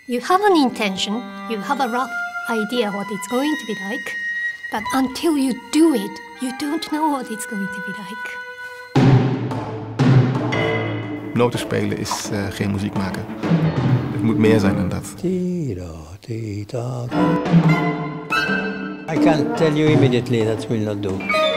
You have an intention, you have a rough idea what it's going to be like, but until you do it, you don't know what it's going to be like. Noten spelen is geen muziek maken. Het moet meer zijn dan dat. I can't tell you immediately, that will not do.